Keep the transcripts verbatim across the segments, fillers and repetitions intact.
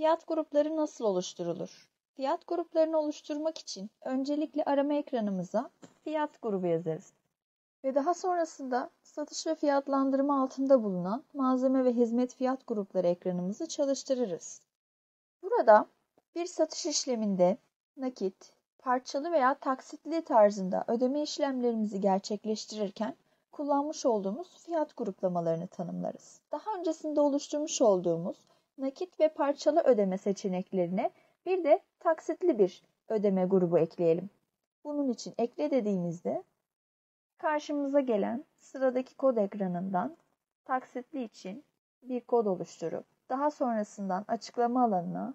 Fiyat grupları nasıl oluşturulur? Fiyat gruplarını oluşturmak için öncelikle arama ekranımıza fiyat grubu yazarız. Ve daha sonrasında satış ve fiyatlandırma altında bulunan malzeme ve hizmet fiyat grupları ekranımızı çalıştırırız. Burada bir satış işleminde nakit, parçalı veya taksitli tarzında ödeme işlemlerimizi gerçekleştirirken kullanmış olduğumuz fiyat gruplamalarını tanımlarız. Daha öncesinde oluşturmuş olduğumuz nakit ve parçalı ödeme seçeneklerine bir de taksitli bir ödeme grubu ekleyelim. Bunun için ekle dediğimizde karşımıza gelen sıradaki kod ekranından taksitli için bir kod oluşturup daha sonrasından açıklama alanına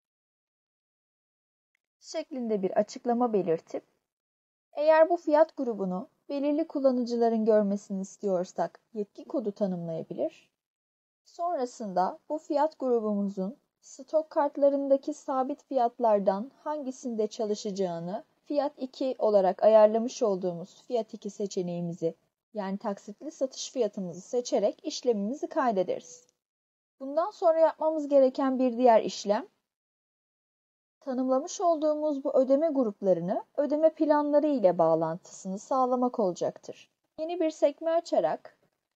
şeklinde bir açıklama belirtip eğer bu fiyat grubunu belirli kullanıcıların görmesini istiyorsak yetki kodu tanımlayabilir. Sonrasında bu fiyat grubumuzun stok kartlarındaki sabit fiyatlardan hangisinde çalışacağını fiyat iki olarak ayarlamış olduğumuz fiyat iki seçeneğimizi yani taksitli satış fiyatımızı seçerek işlemimizi kaydederiz. Bundan sonra yapmamız gereken bir diğer işlem tanımlamış olduğumuz bu ödeme gruplarını ödeme planları ile bağlantısını sağlamak olacaktır. Yeni bir sekme açarak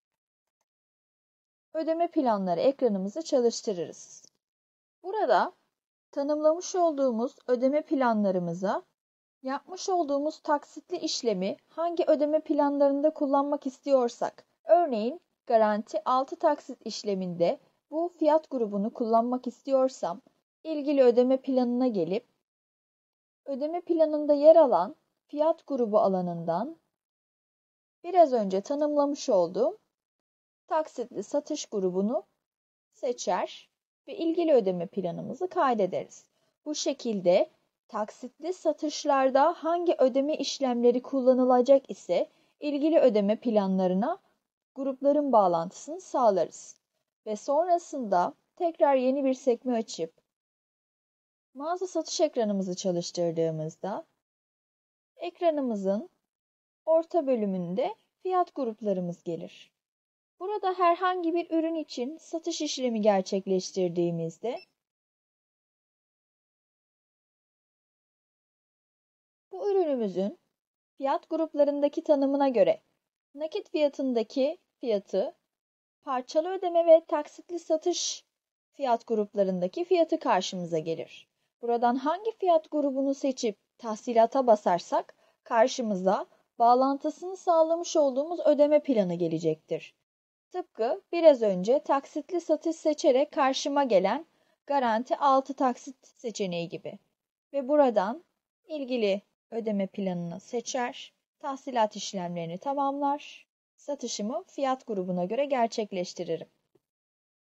ödeme planları ekranımızı çalıştırırız. Burada tanımlamış olduğumuz ödeme planlarımıza yapmış olduğumuz taksitli işlemi hangi ödeme planlarında kullanmak istiyorsak, örneğin garanti altı taksit işleminde bu fiyat grubunu kullanmak istiyorsam, ilgili ödeme planına gelip, ödeme planında yer alan fiyat grubu alanından biraz önce tanımlamış olduğum taksitli satış grubunu seçer ve ilgili ödeme planımızı kaydederiz. Bu şekilde taksitli satışlarda hangi ödeme işlemleri kullanılacak ise ilgili ödeme planlarına grupların bağlantısını sağlarız. Ve sonrasında tekrar yeni bir sekme açıp mağaza satış ekranımızı çalıştırdığımızda ekranımızın orta bölümünde fiyat gruplarımız gelir. Burada herhangi bir ürün için satış işlemi gerçekleştirdiğimizde bu ürünümüzün fiyat gruplarındaki tanımına göre nakit fiyatındaki fiyatı, parçalı ödeme ve taksitli satış fiyat gruplarındaki fiyatı karşımıza gelir. Buradan hangi fiyat grubunu seçip tahsilata basarsak karşımıza bağlantısını sağlamış olduğumuz ödeme planı gelecektir. Tıpkı biraz önce taksitli satış seçerek karşıma gelen garanti altı taksit seçeneği gibi. Ve buradan ilgili ödeme planını seçer, tahsilat işlemlerini tamamlar, satışımı fiyat grubuna göre gerçekleştiririm.